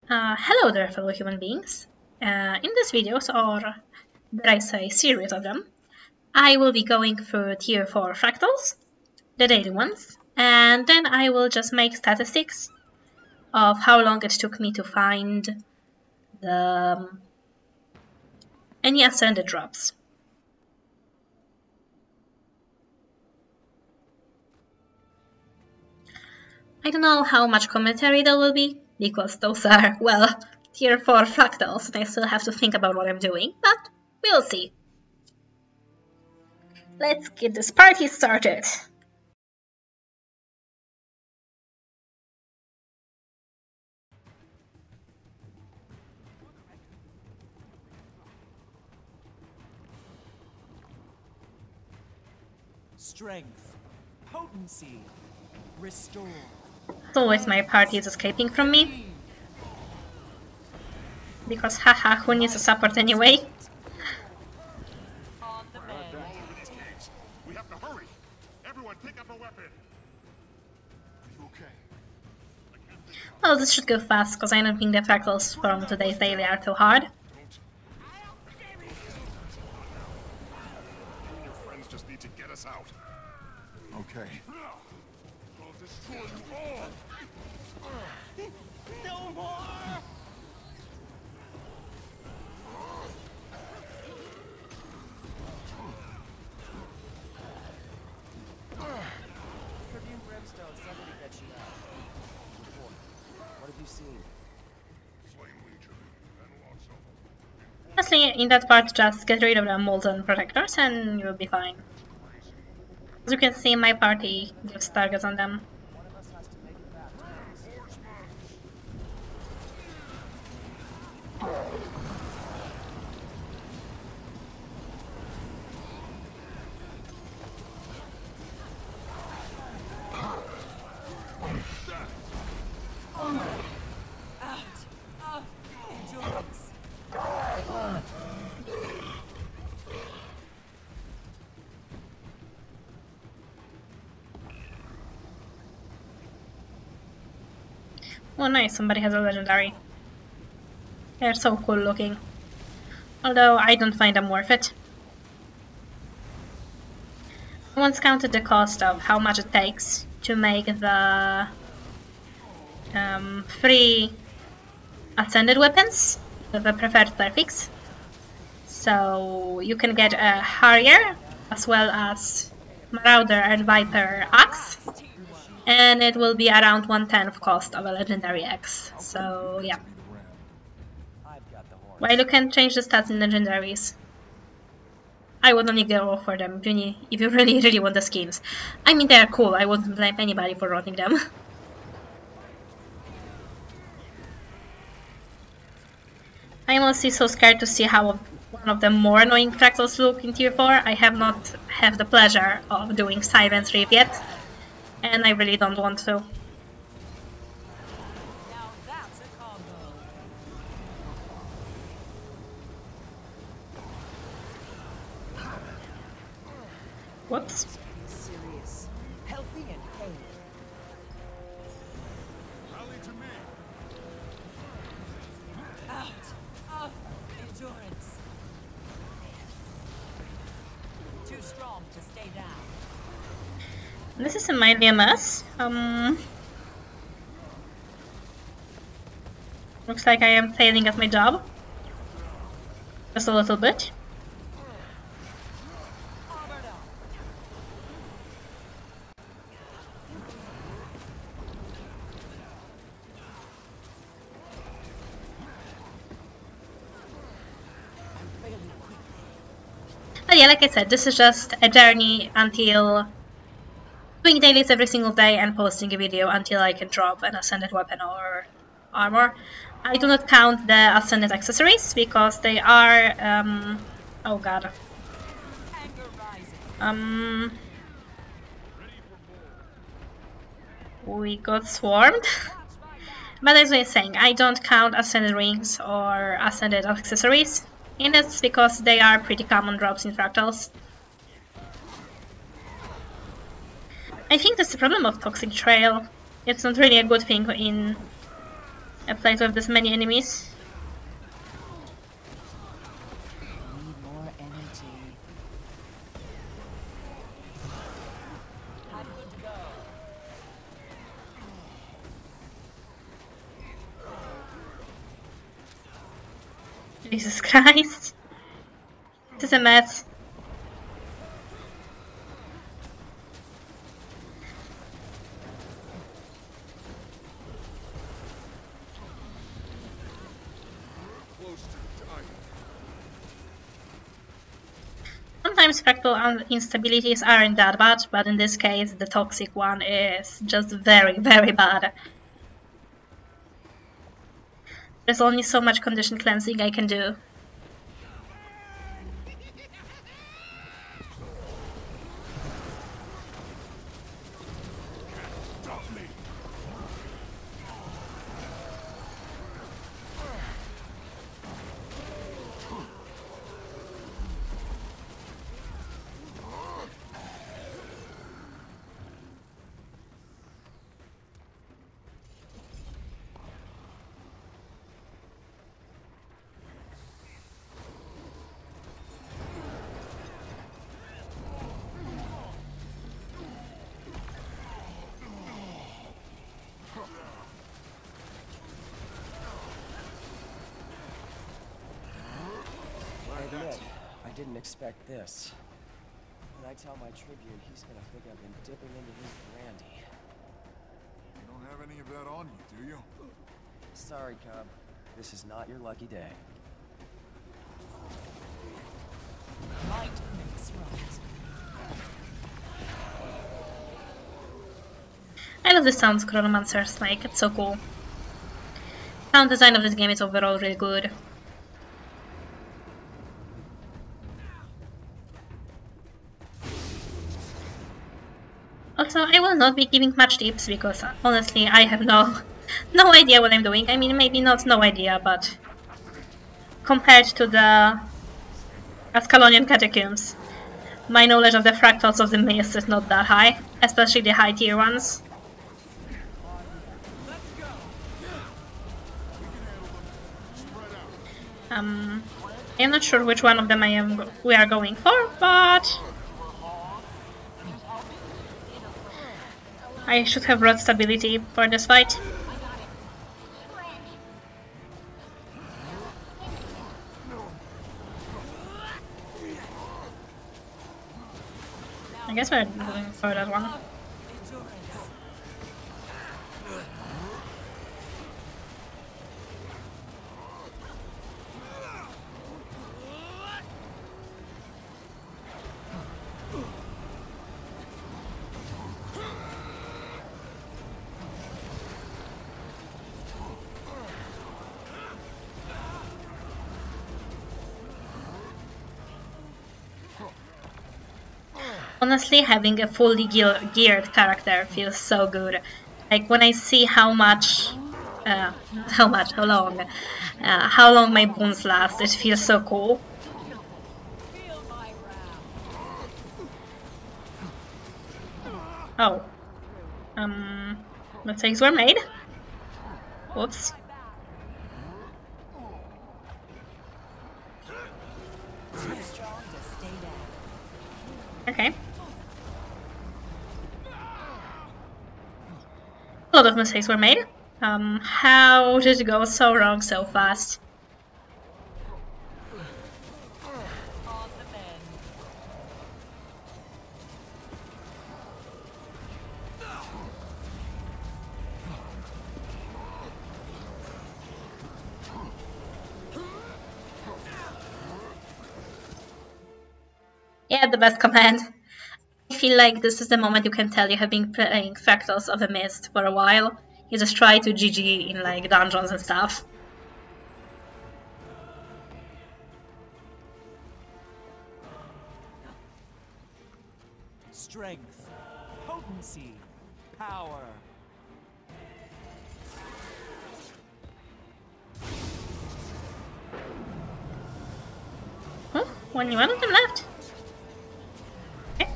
Hello there, fellow human beings. In this video, or dare I say series of them, I will be going through tier 4 fractals, the daily ones, and then I will just make statistics of how long it took me to find any ascended drops. I don't know how much commentary there will be, because those are, well, tier 4 fractals, and I still have to think about what I'm doing, but we'll see. Let's get this party started! Strength, potency, restore. As always, my party is escaping from me. Because haha, who needs a support anyway? On the mend. We have to hurry. Everyone pick up a weapon. Are you okay? Well, this should go fast, because I don't think the fractals from today's daily are too hard. Your friends just need to get us out. Okay. I'll destroy you all. No more! Tribune Brimstone, somebody fetch you out. Report. What have you seen? Flame Legion and lots of them. Honestly, in that part, just get rid of the Molten protectors and you'll be fine. As you can see, my party gives targets on them. One of us has to make it back. Out of endurance. Oh nice, somebody has a legendary. They're so cool looking. Although I don't find them worth it. I once counted the cost of how much it takes to make the 3 ascended weapons with a preferred prefix. So you can get a Harrier as well as Marauder and Viper axe. And it will be around 1/10 cost of a legendary axe. So yeah. I've got the horn. While you can change the stats in legendaries, I would only go for them if you really want the skins. I mean, they're cool, I wouldn't blame anybody for rotting them. I'm honestly so scared to see how one of the more annoying fractals look in tier 4. I have not had the pleasure of doing Siren's Reef yet, and I really don't want to. Now that's a combo. Whoops. Serious, healthy, and pain. Rally to me. Out of endurance. Too strong to stay down. This is mainly a mess. Looks like I am failing at my job. Just a little bit. Armored up. I'm failing quickly. But yeah, like I said, this is just a journey until doing dailies every single day and posting a video until I can drop an ascended weapon or armor. I do not count the ascended accessories because they are oh god. Anger rising. We got swarmed. But as I was saying, I don't count ascended rings or ascended accessories in this because they are pretty common drops in fractals. I think that's the problem of Toxic Trail. It's not really a good thing in a place with this many enemies. Need more energy. I'm good to go. Jesus Christ. This is a mess. Sometimes fractal instabilities aren't that bad, but in this case the toxic one is just very, very bad. There's only so much condition cleansing I can do. I didn't expect this. When I tell my tribute, he's gonna think I've been dipping into his brandy. You don't have any of that on you, do you? Sorry, Cub. This is not your lucky day. Might makes right. I love the sounds Chronomancers make, it's so cool. Sound design of this game is overall really good. Also, I will not be giving much tips because honestly I have no idea what I'm doing. I mean, maybe not no idea, but compared to the Ascalonian catacombs, my knowledge of the fractals of the mist is not that high, especially the high tier ones. I'm not sure which one of them we are going for, but I should have brought stability for this fight. I guess we're going for that one. Honestly, having a fully geared character feels so good. Like when I see how long my boons last, it feels so cool. Oh, mistakes were made. Whoops. Okay. A lot of mistakes were made. How did it go so wrong so fast? Yeah, the best command. I feel like this is the moment you can tell you have been playing Fractals of the Mist for a while. You just try to GG in like dungeons and stuff. Strength, potency, power. Oh, only one of them left. Okay.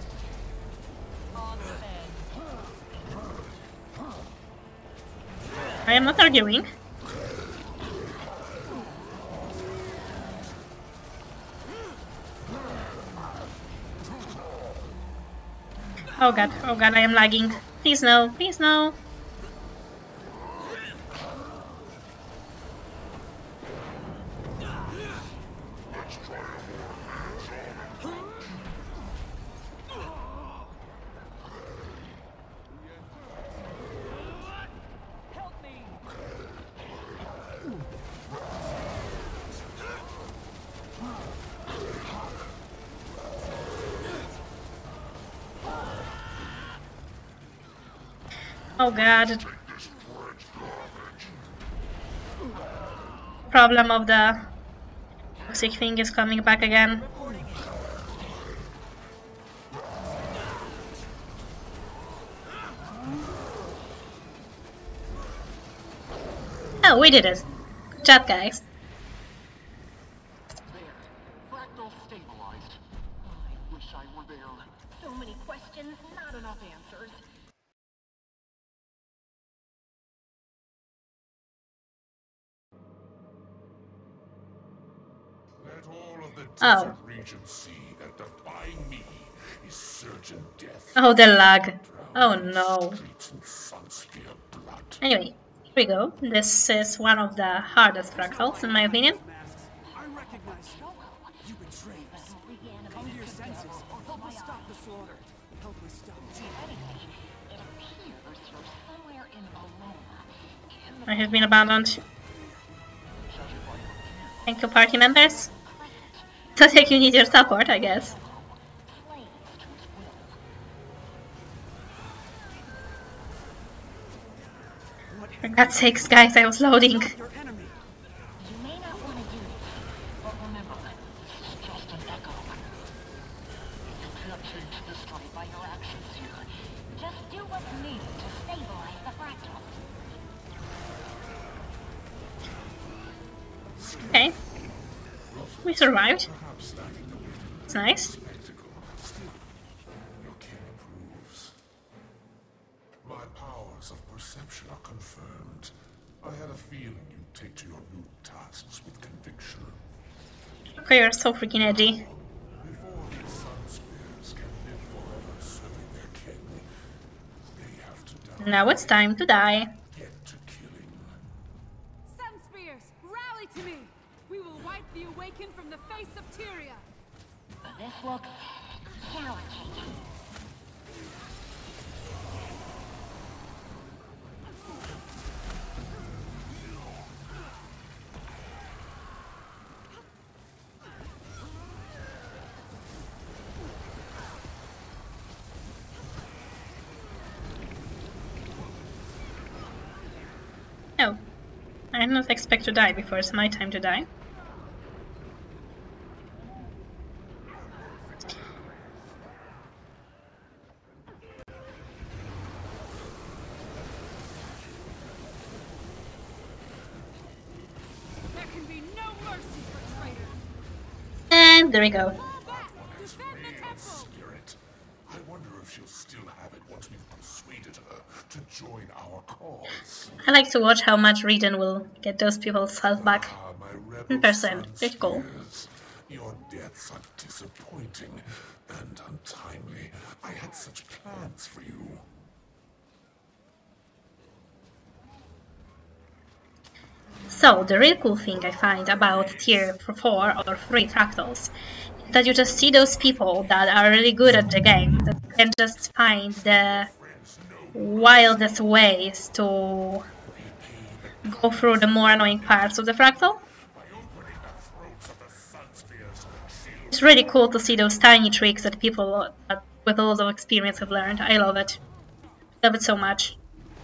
I am not arguing. oh god, I am lagging. Please no, please no. Oh god. Problem of the toxic thing is coming back again. Oh, we did it. Good job, guys. Fractal stabilized. I wish I were there. So many questions, not enough answers. Let all of the Oh. desert region see that defying me is certain death. Oh, the lag. Oh no. Streets in Sunspear blood. Anyway, here we go. This is one of the hardest fractals, in my opinion. I recognize you. You betrayed us. Come to your senses. Help us stop the slaughter. Help us stop It appears you're somewhere in Alona. I have been abandoned. Thank you, party members. Sounds like you need your support, I guess. For God's sakes, guys, I was loading. your enemy. You may not want to do this, but remember, this is just an echo. You can't change history by your actions here. Just do what's needed to stabilize the fractal. Okay. We survived. Perhaps lacking the wit It's nice. spectacle. Still, your king approves. My powers of perception are confirmed. I had a feeling you'd take to your new tasks with conviction. Okay, you're so freaking edgy. Before these sun spears can live forever serving their king, they have to die. Now it's time to die. Get to killing. Sun Spears, rally to me! We will wipe the Awakened from the face of Tyria! This looks challenging. No. I did not expect to die before it's my time to die. There can be no mercy for traitors! And there we go. Fall back! Defend the temple! Spirit. I wonder if she'll still have it once we've persuaded her to join our cause. I like to watch how much Regan will get those people's health back. Ah, my rebel In person. sun Pretty cool. spears. Your deaths are disappointing and untimely. I had such plans for you. So, the real cool thing I find about tier 4 or 3 fractals is that you just see those people that are really good at the game, that can just find the wildest ways to go through the more annoying parts of the fractal. It's really cool to see those tiny tricks that people with a lot of experience have learned. I love it. Love it so much.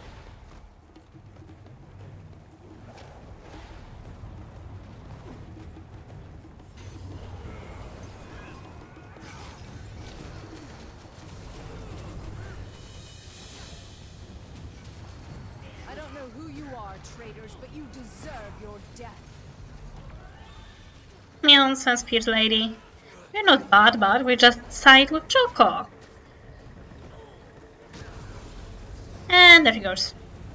I don't know who you are, traitors, but you deserve your death. Nonsense, Spears Lady. We're not bad, we just side with Choco. And there he goes.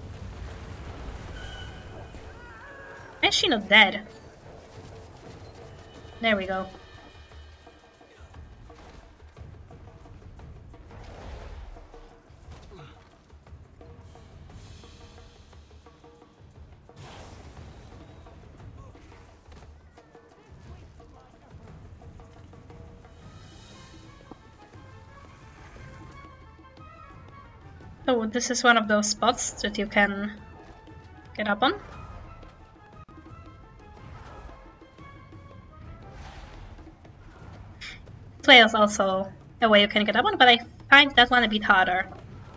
Why is she not dead? There we go. Oh, this is one of those spots that you can get up on. This way is also a way you can get up on, but I find that one a bit harder.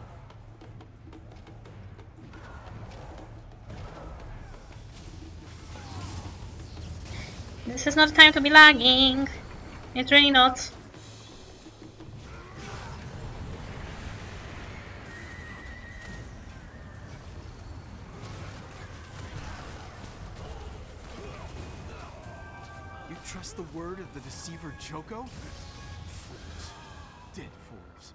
This is not the time to be lagging. It's really not. You trust the word of the deceiver Joko? Fools. Dead fools.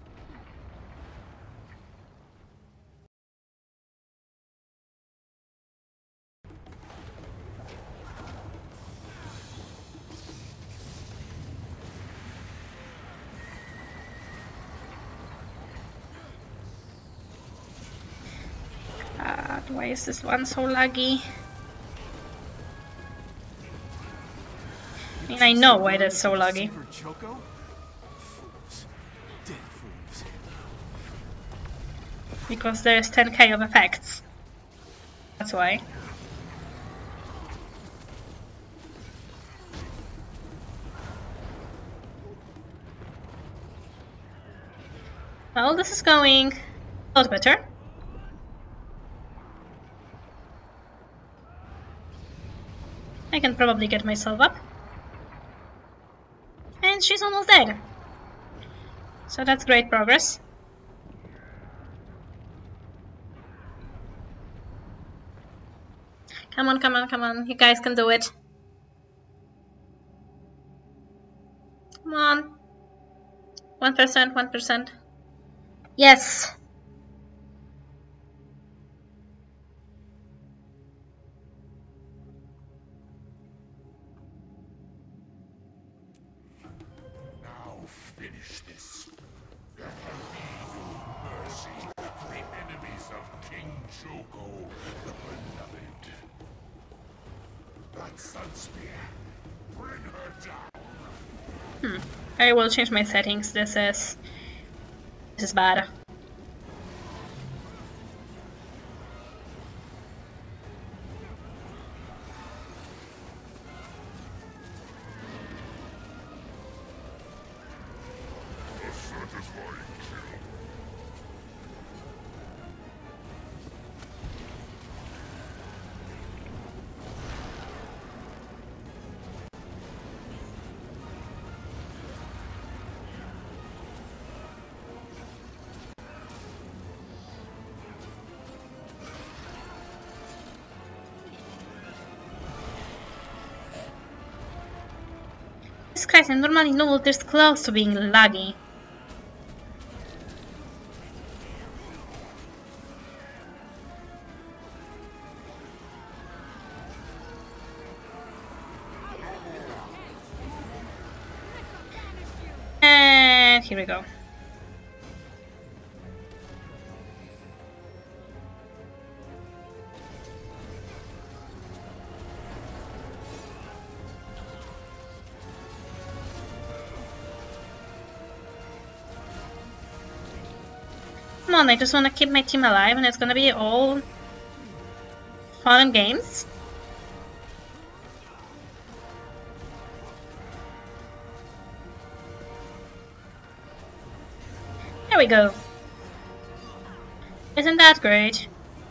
Why is this one so laggy? I mean, I know why that's so laggy. Because there's 10k of effects. That's why. Well, this is going a lot better. I can probably get myself up. And she's almost dead. So that's great progress. Come on, come on, come on. You guys can do it. Come on. 1%, 1%. Yes! Finish this. There can be no mercy for the enemies of King Joko, the beloved. That sun spear. Bring her down. I will change my settings. This is bad. Jesus Christ, I'm normally not this close to being laggy. And here we go. Come on, I just want to keep my team alive and it's gonna be all fun and games. There we go. Isn't that great?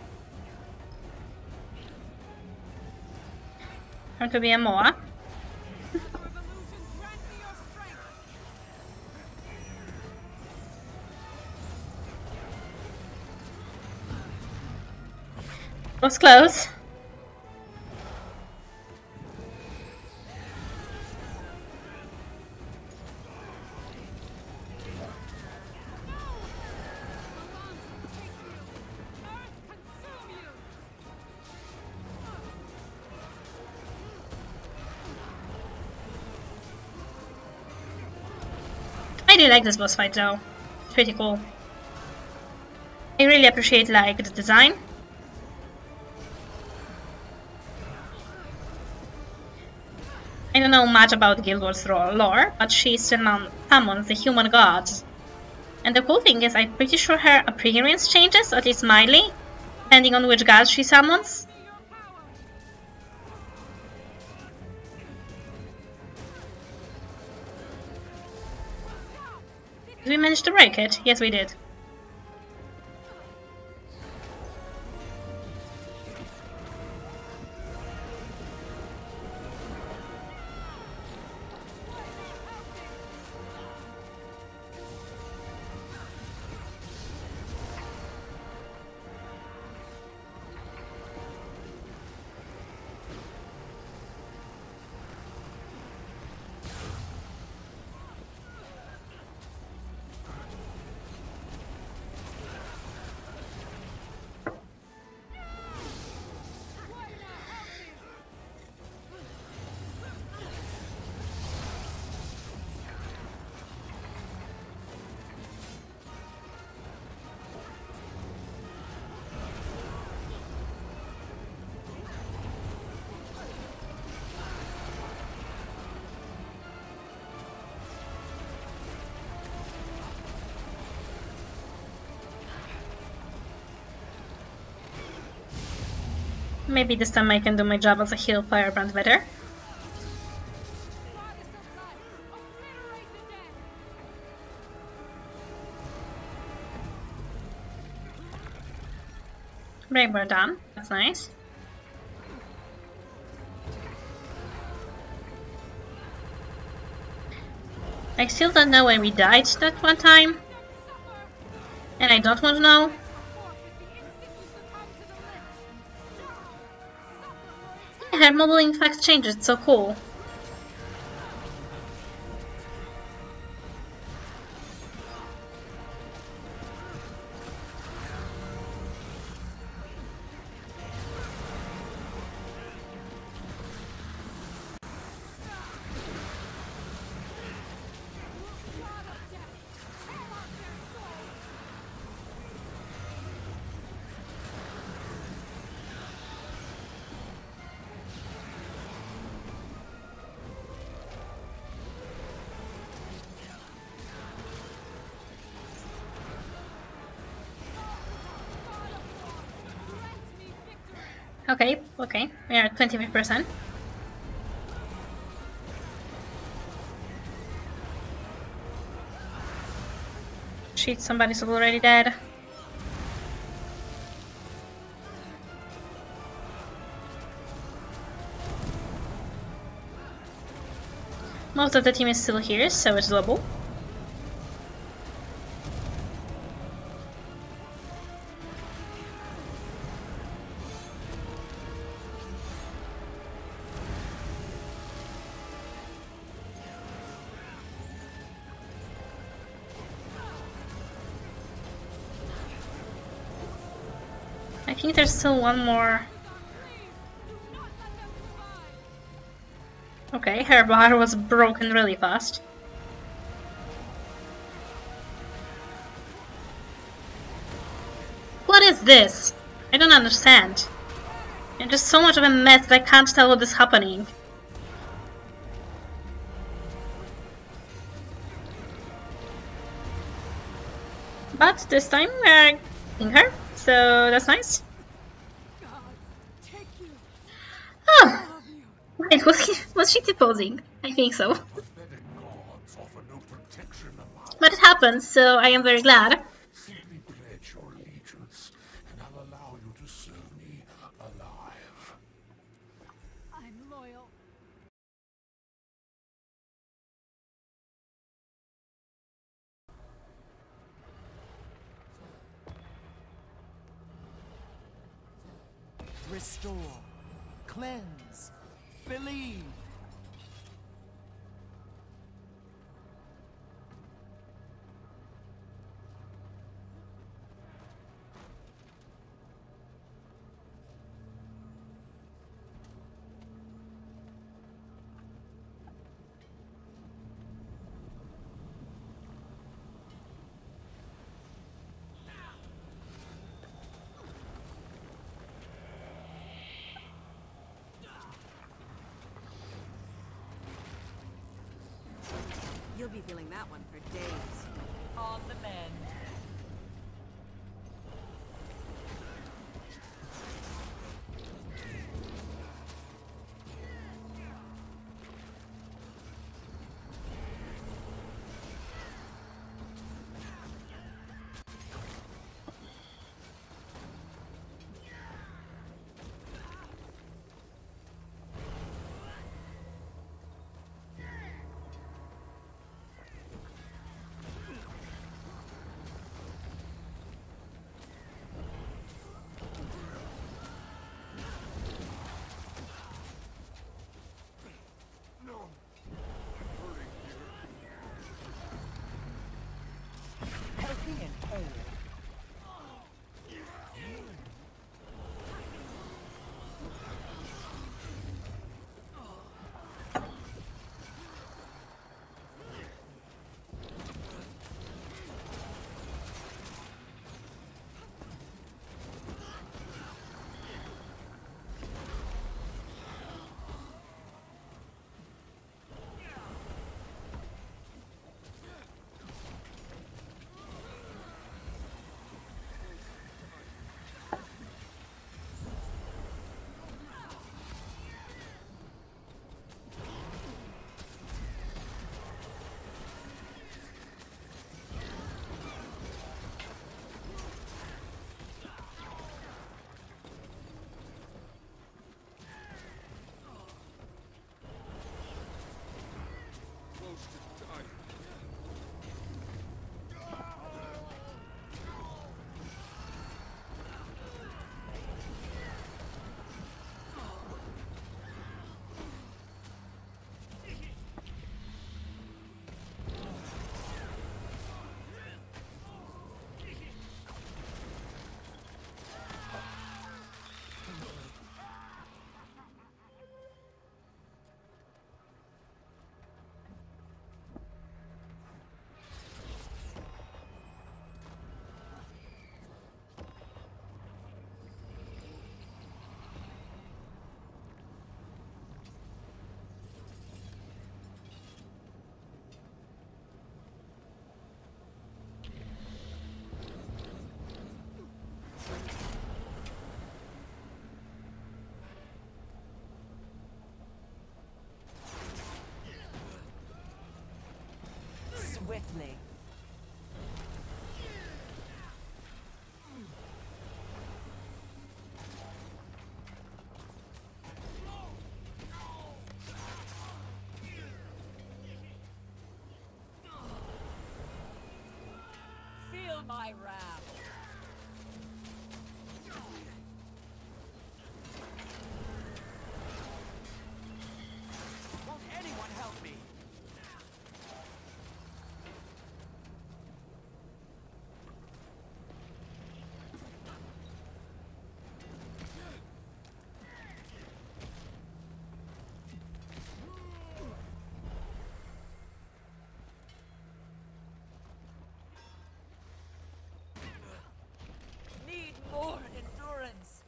There could be a more. Was close. I really like this boss fight though. It's pretty cool. I really appreciate like the design. I don't know much about Guild Wars lore, but she summons the human gods And the cool thing is, I'm pretty sure her appearance changes, at least mildly, depending on which god she summons. Did we manage to break it? Yes, we did. Maybe this time I can do my job as a heal firebrand better. Rainbow done. That's nice. I still don't know when we died that one time. And I don't want to know. Her modeling fact changes, it's so cool. Okay, we are at 25%. Shit, somebody's already dead. Most of the team is still here, so it's doable. I think there's still one more. Okay, her bar was broken really fast. What is this? I don't understand. It's just so much of a mess that I can't tell what is happening. But this time we're getting her, so that's nice. Oh! Wait, was she deposing? I think so. But it happened, so I am very glad. Simply pledge your allegiance, and I'll allow you to serve me alive. I'm loyal. Restore, cleanse, believe. You'll be feeling that one for days. On the mend. Healthy and whole. Swiftly. Feel my wrath. Won't anyone help me? Need more endurance.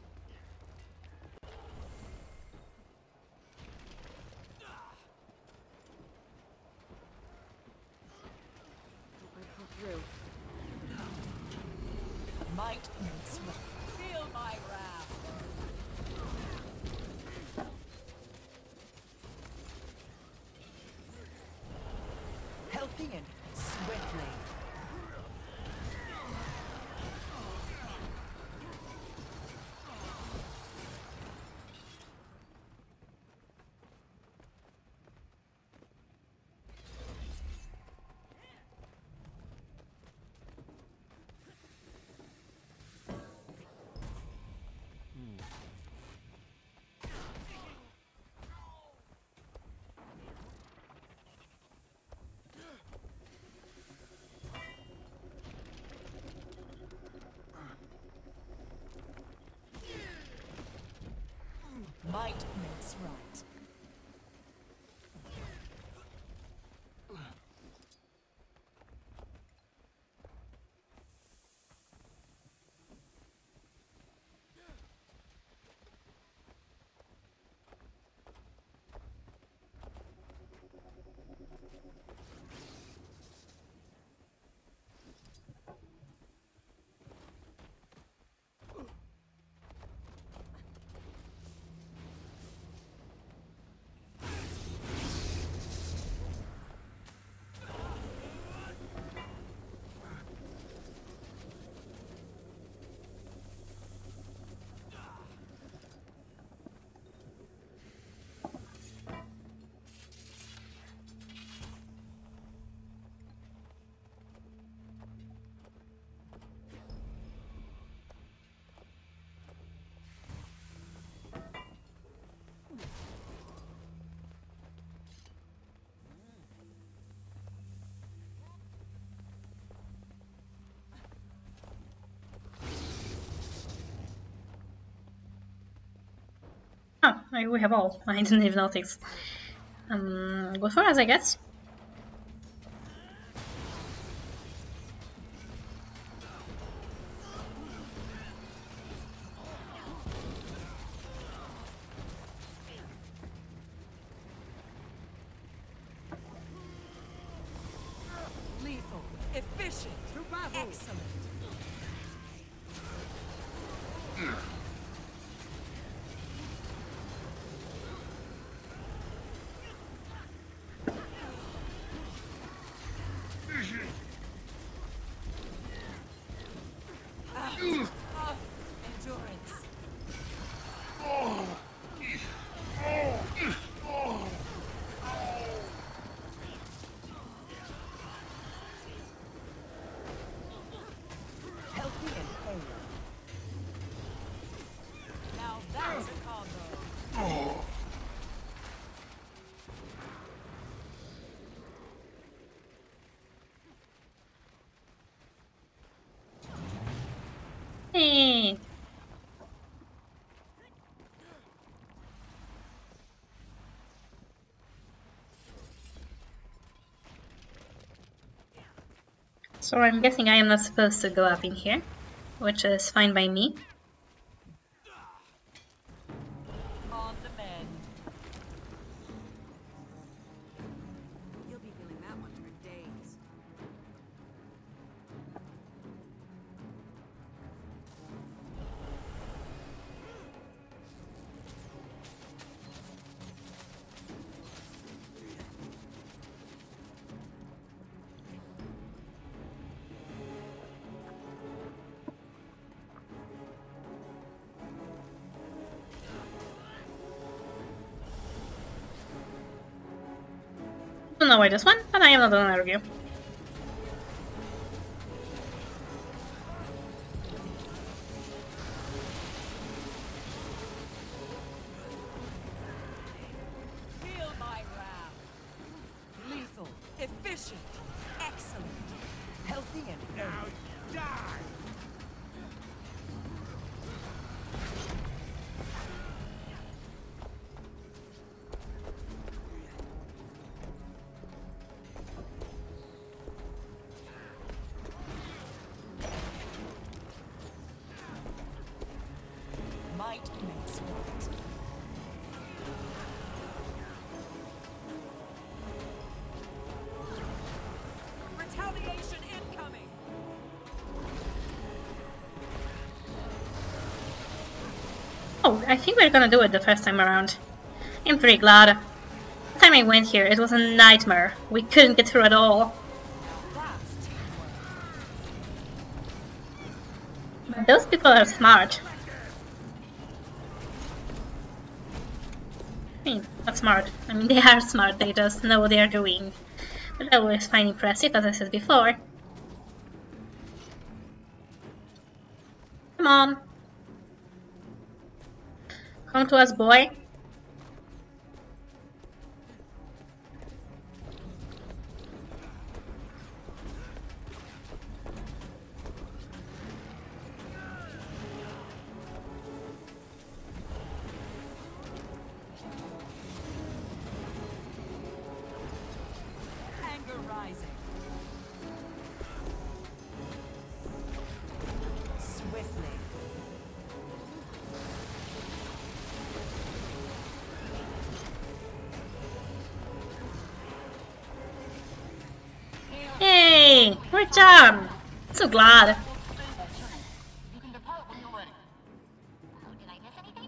I pull through. Might makes right. Feel my wrath. Healthy and swiftly. Might makes right. We have all. I didn't even notice. Good for us, I guess. Lethal, efficient, excellent. Endurance. Healthy and whole. Now that's a combo. Hey. So I'm guessing I am not supposed to go up in here, which is fine by me. On the mend. You'll be feeling that one for days. Don't know why this one, but I am not gonna argue. Feel my wrath. Lethal, efficient, excellent, healthy and now die. Might makes right. Retaliation incoming. Oh, I think we're gonna do it the first time around. I'm pretty glad. The time I went here, it was a nightmare. We couldn't get through at all. That's teamwork. But those people are smart. I mean, not smart. I mean, they are smart, they just know what they are doing. But I always find impressive, as I said before. Come on. Come to us, boy. Anger rising. Swiftly. Hey, we're done. So glad. You can depart when you're ready. Oh, did I miss anything?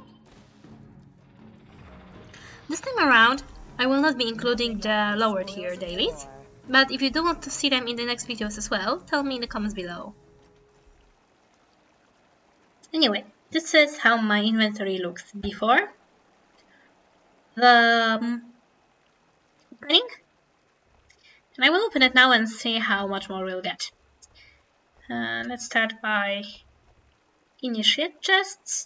This time around, I will not be including the lower tier dailies, but if you do want to see them in the next videos as well, tell me in the comments below. Anyway, this is how my inventory looks before the opening. And I will open it now and see how much more we'll get. Let's start by initiate chests.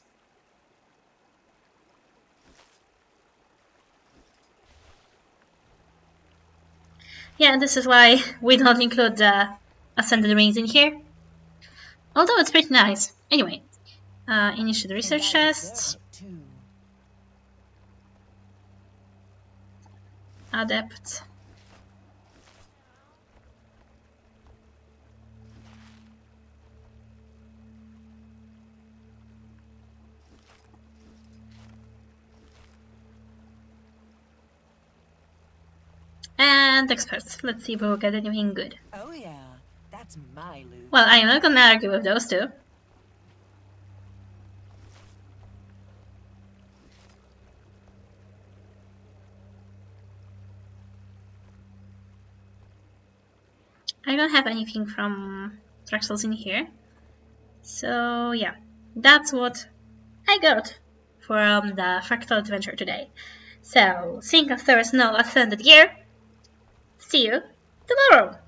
Yeah, this is why we don't include the Ascended Rings in here. Although it's pretty nice. Anyway, initiate research chests. Adept. And experts. Let's see if we'll get anything good. Oh yeah, that's my loot. Well, I'm not gonna argue with those two. I don't have anything from Fractals in here. So yeah, that's what I got from the Fractal adventure today. So, seeing as there is no ascended gear, see you tomorrow!